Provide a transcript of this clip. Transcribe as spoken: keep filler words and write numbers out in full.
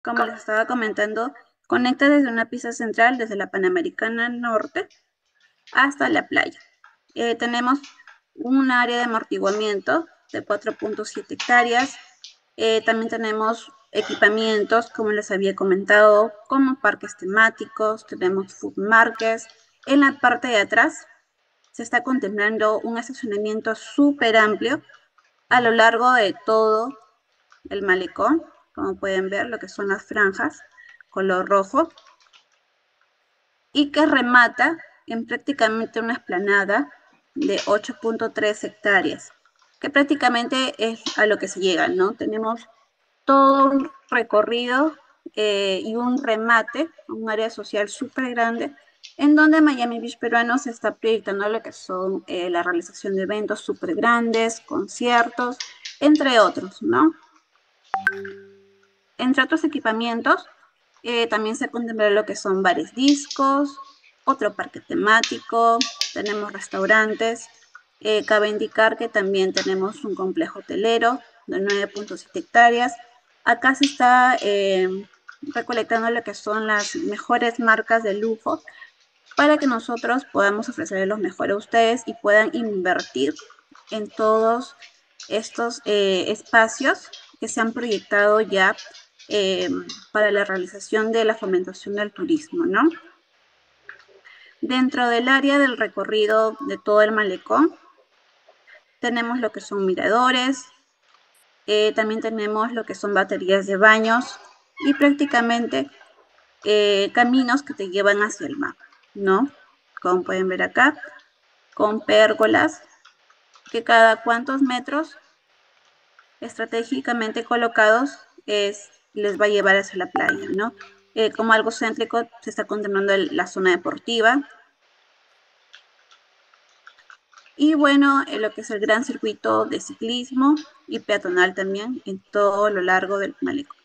como les estaba comentando, conecta desde una pista central, desde la Panamericana Norte hasta la playa. Eh, tenemos un área de amortiguamiento de cuatro punto siete hectáreas. Eh, también tenemos equipamientos, como les había comentado, como parques temáticos, tenemos food markets. En la parte de atrás se está contemplando un estacionamiento súper amplio a lo largo de todo el malecón, como pueden ver, lo que son las franjas, color rojo, y que remata en prácticamente una explanada de ocho punto tres hectáreas, que prácticamente es a lo que se llega, ¿no? Tenemos todo un recorrido eh, y un remate, un área social súper grande, en donde Miami Beach Peruano se está proyectando lo que son eh, la realización de eventos súper grandes, conciertos, entre otros, ¿no? Entre otros equipamientos, eh, también se contempla lo que son bares discos, otro parque temático, tenemos restaurantes. Eh, cabe indicar que también tenemos un complejo hotelero de nueve punto siete hectáreas. Acá se está eh, recolectando lo que son las mejores marcas de lujo para que nosotros podamos ofrecerles los mejores a ustedes y puedan invertir en todos estos eh, espacios que se han proyectado ya eh, para la realización de la fomentación del turismo, ¿no? Dentro del área del recorrido de todo el malecón, tenemos lo que son miradores, eh, también tenemos lo que son baterías de baños y prácticamente eh, caminos que te llevan hacia el mar, ¿no? Como pueden ver acá, con pérgolas que cada cuantos metros estratégicamente colocados es, les va a llevar hacia la playa, ¿no? Eh, como algo céntrico se está contemplando el, la zona deportiva y bueno, eh, lo que es el gran circuito de ciclismo y peatonal también en todo lo largo del malecón.